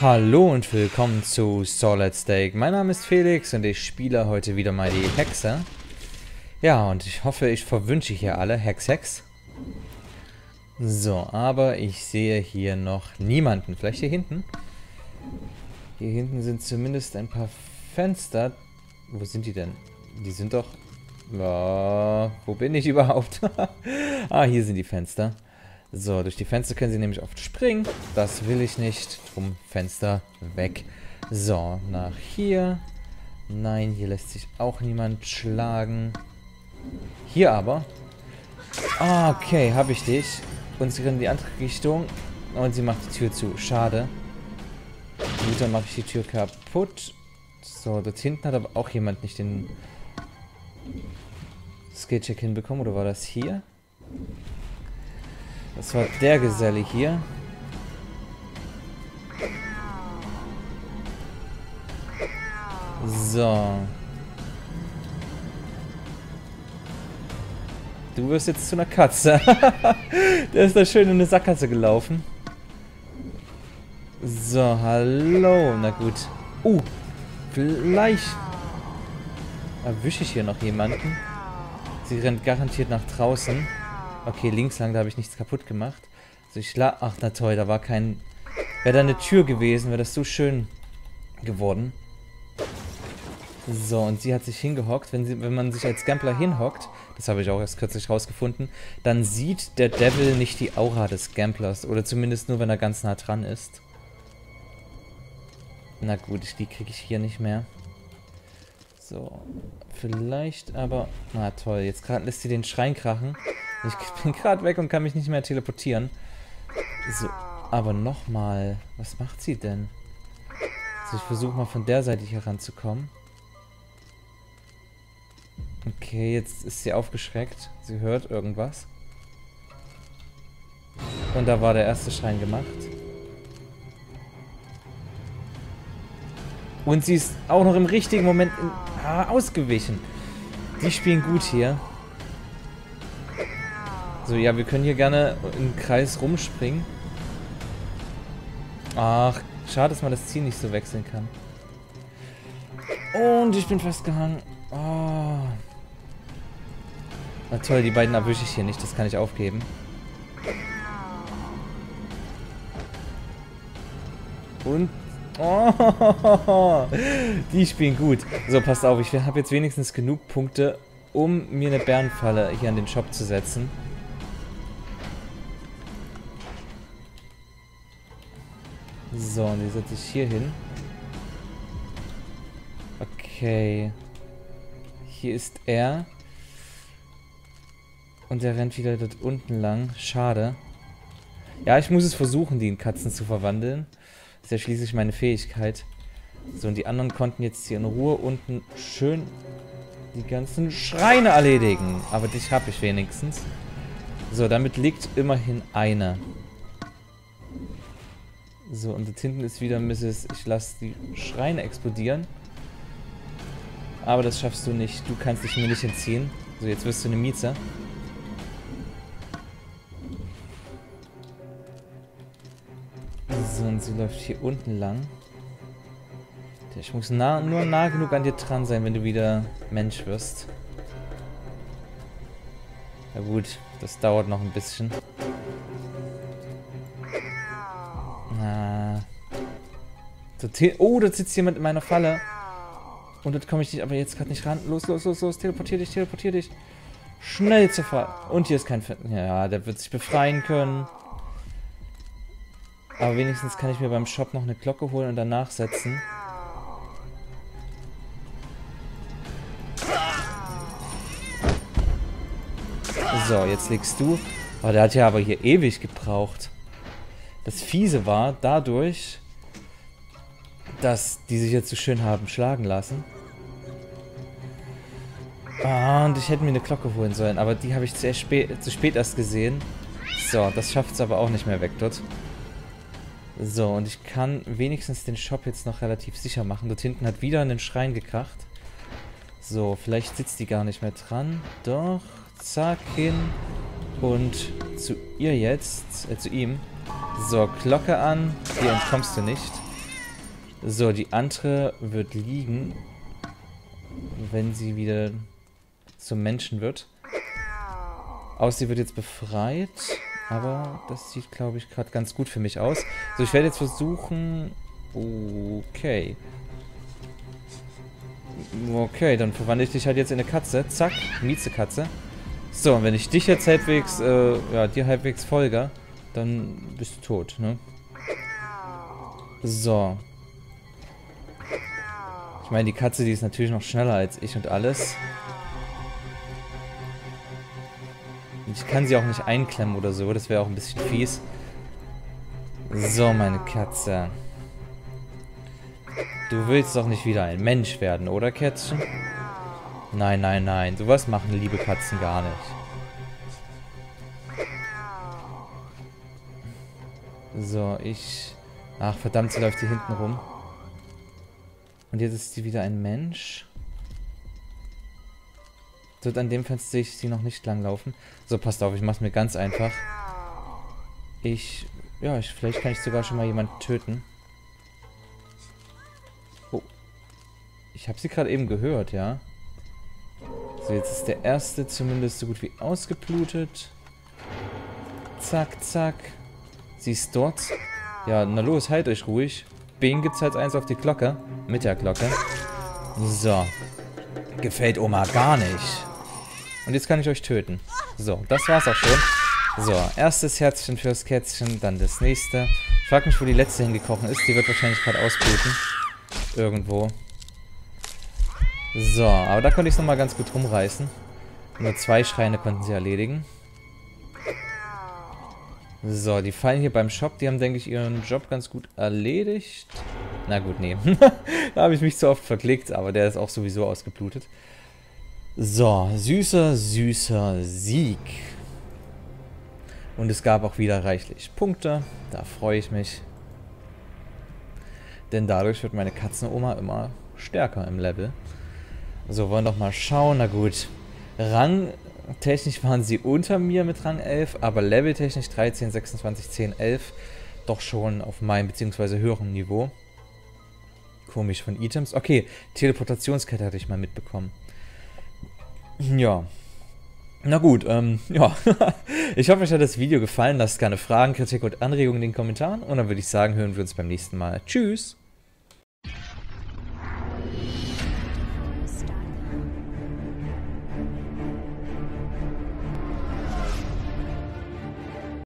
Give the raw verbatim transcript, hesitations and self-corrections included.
Hallo und willkommen zu Solid Stake. Mein Name ist Felix und ich spiele heute wieder mal die Hexe. Ja, und ich hoffe, ich verwünsche hier alle. Hex, Hex. So, aber ich sehe hier noch niemanden. Vielleicht hier hinten? Hier hinten sind zumindest ein paar Fenster. Wo sind die denn? Die sind doch... Ja, wo bin ich überhaupt? Ah, hier sind die Fenster. So, durch die Fenster können sie nämlich oft springen. Das will ich nicht. Drum Fenster weg. So, nach hier. Nein, hier lässt sich auch niemand schlagen. Hier aber. Okay, habe ich dich. Und sie rennen in die andere Richtung. Und sie macht die Tür zu. Schade. Gut, dann mache ich die Tür kaputt. So, dort hinten hat aber auch jemand nicht den Skillcheck hinbekommen. Oder war das hier? Das war der Geselle hier. So. Du wirst jetzt zu einer Katze. Der ist da schön in eine Sackgasse gelaufen. So, hallo. Na gut. Uh, vielleicht erwische ich hier noch jemanden. Sie rennt garantiert nach draußen. Okay, links lang, da habe ich nichts kaputt gemacht. Also ich la... Ach, na toll, da war kein... Wäre da eine Tür gewesen, wäre das so schön geworden. So, und sie hat sich hingehockt. Wenn, sie, wenn man sich als Gambler hinhockt, das habe ich auch erst kürzlich rausgefunden, dann sieht der Devil nicht die Aura des Gamblers. Oder zumindest nur, wenn er ganz nah dran ist. Na gut, die kriege ich hier nicht mehr. So, vielleicht aber... Na toll, jetzt gerade lässt sie den Schrein krachen. Ich bin gerade weg und kann mich nicht mehr teleportieren. So, aber nochmal. Was macht sie denn? Also ich versuche mal von der Seite hier ranzukommen. Okay, jetzt ist sie aufgeschreckt. Sie hört irgendwas. Und da war der erste Schrein gemacht. Und sie ist auch noch im richtigen Moment in, ah, ausgewichen. Die spielen gut hier. So, ja, wir können hier gerne im Kreis rumspringen. Ach, schade, dass man das Ziel nicht so wechseln kann. Und ich bin festgehangen. Oh. Na toll, die beiden erwische ich hier nicht. Das kann ich aufgeben. Und... Oh, die spielen gut. So, passt auf. Ich habe jetzt wenigstens genug Punkte, um mir eine Bärenfalle hier an den Shop zu setzen. So, und die setze ich hier hin. Okay. Hier ist er. Und er rennt wieder dort unten lang. Schade. Ja, ich muss es versuchen, die in Katzen zu verwandeln. Das ist ja schließlich meine Fähigkeit. So, und die anderen konnten jetzt hier in Ruhe unten schön die ganzen Schreine erledigen. Aber dich habe ich wenigstens. So, damit liegt immerhin eine. So, und dort hinten ist wieder Misses Ich lasse die Schreine explodieren. Aber das schaffst du nicht. Du kannst dich mir nicht entziehen. So, jetzt wirst du eine Mieze. So, und sie läuft hier unten lang. Ich muss nah, nur nah genug an dir dran sein, wenn du wieder Mensch wirst. Na gut, das dauert noch ein bisschen. Ah. Oh, da sitzt jemand in meiner Falle. Und dort komme ich nicht, aber jetzt gerade nicht ran. Los, los, los, los, teleportier dich, teleportier dich. Schnell zur Falle. Und hier ist kein... Fe ja, der wird sich befreien können. Aber wenigstens kann ich mir beim Shop noch eine Glocke holen und danach setzen. So, jetzt legst du. Oh, der hat ja aber hier ewig gebraucht. Das Fiese war dadurch, dass die sich jetzt so schön haben schlagen lassen. Ah, und ich hätte mir eine Glocke holen sollen, aber die habe ich zu spät, zu spät erst gesehen. So, das schafft es aber auch nicht mehr weg dort. So, und ich kann wenigstens den Shop jetzt noch relativ sicher machen. Dort hinten hat wieder einen Schrein gekracht. So, vielleicht sitzt die gar nicht mehr dran. Doch, zack, hin. Und zu ihr jetzt, äh, zu ihm. So, Glocke an. Hier entkommst du nicht. So, die andere wird liegen, wenn sie wieder zum Menschen wird. Außer sie wird jetzt befreit. Aber das sieht, glaube ich, gerade ganz gut für mich aus. So, ich werde jetzt versuchen... Okay. Okay, dann verwandle ich dich halt jetzt in eine Katze. Zack, Miezekatze. So, und wenn ich dich jetzt halbwegs, äh, ja, dir halbwegs folge, dann bist du tot, ne? So. Ich meine, die Katze, die ist natürlich noch schneller als ich und alles. Und ich kann sie auch nicht einklemmen oder so, das wäre auch ein bisschen fies. So, meine Katze. Du willst doch nicht wieder ein Mensch werden, oder, Kätzchen? Nein, nein, nein. Sowas machen liebe Katzen gar nicht. So, ich... Ach, verdammt, sie läuft hier hinten rum. Und jetzt ist sie wieder ein Mensch. So, an dem Fenster sehe ich sie noch nicht langlaufen. So, passt auf, ich mach's mir ganz einfach. Ich... Ja, ich, vielleicht kann ich sogar schon mal jemanden töten. Oh. Ich habe sie gerade eben gehört, ja. So, jetzt ist der erste zumindest so gut wie ausgeblutet. Zack, zack. Sie ist dort. Ja, na los, halt euch ruhig. Bing gibt's halt eins auf die Glocke. Mit der Glocke. So. Gefällt Oma gar nicht. Und jetzt kann ich euch töten. So, das war's auch schon. So, erstes Herzchen fürs Kätzchen, dann das nächste. Ich frag mich, wo die letzte hingekrochen ist. Die wird wahrscheinlich gerade ausbluten. Irgendwo. So, aber da konnte ich es nochmal ganz gut rumreißen. Nur zwei Schreine konnten sie erledigen. So, die fallen hier beim Shop. Die haben, denke ich, ihren Job ganz gut erledigt. Na gut, nee. Da habe ich mich zu oft verklickt, aber der ist auch sowieso ausgeblutet. So, süßer, süßer Sieg. Und es gab auch wieder reichlich Punkte. Da freue ich mich. Denn dadurch wird meine Katzenoma immer stärker im Level. So, wollen wir doch mal schauen. Na gut. Rangtechnisch waren sie unter mir mit Rang elf, aber leveltechnisch dreizehn, sechsundzwanzig, zehn, elf doch schon auf meinem bzw. höheren Niveau. Komisch von Items. Okay, Teleportationskette hatte ich mal mitbekommen. Ja. Na gut, ähm, ja. Ich hoffe, euch hat das Video gefallen. Lasst gerne Fragen, Kritik und Anregungen in den Kommentaren. Und dann würde ich sagen, hören wir uns beim nächsten Mal. Tschüss!